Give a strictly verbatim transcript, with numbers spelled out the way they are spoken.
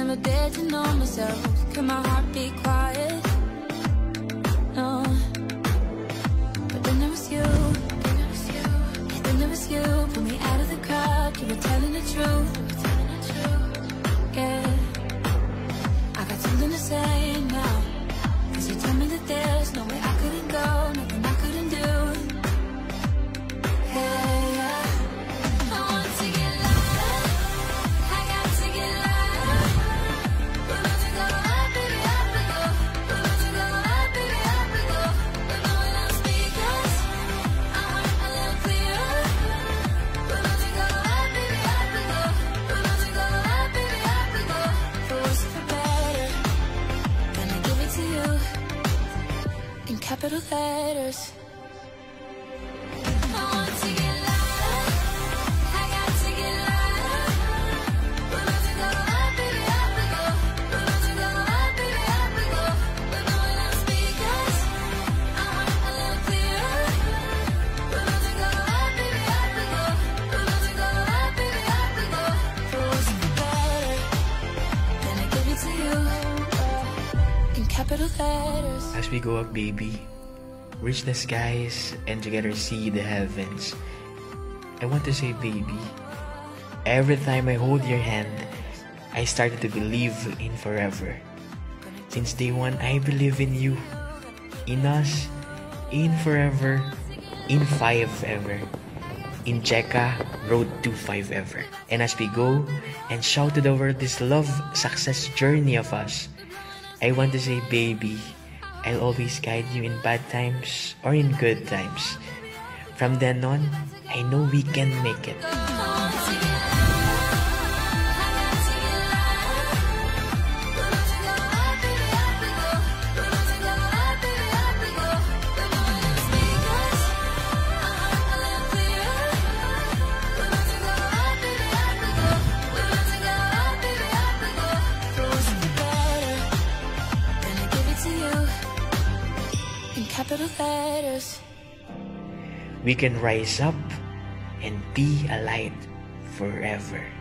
never dared to know myself. Can my heart be quiet? No. But then there was you. Then there was you. Then there was you. Pull me out of the crowd. You were telling the truth. You were telling the truth. Yeah. I got something to say now. Cause you told me that there's no way I couldn't go, nothing I couldn't do. Yeah, yeah. I want to get loud. I got to get loud. We're about to go up, baby, up we go. We're about to go up, baby, up we go. We're going on speakers. I heart a little clearer. We're about to go up, baby, up we go. We're about to go up, baby, up we go. For worse or for better, then I give it to you in capital letters. I want to get loud. I got to get loud. We're about to go up, baby, up we go. We're about to go up, baby, up we go. We're going on speakers. I heart a little clearer. We're about to go up, baby, up we go. We're about to go up, baby, up we go. For worse or for better, then I give it to you in capital letters. As we go up, baby, reach the skies and together see the heavens. I want to say, baby, every time I hold your hand, I started to believe in forever. Since day one, I believe in you, in us, in forever, in five ever, in Cheka, road to five ever. And as we go and shout to the world this love success journey of us, I want to say, baby, I'll always guide you in bad times or in good times. From then on, I know we can make it. Capital letters. We can rise up and be a light forever.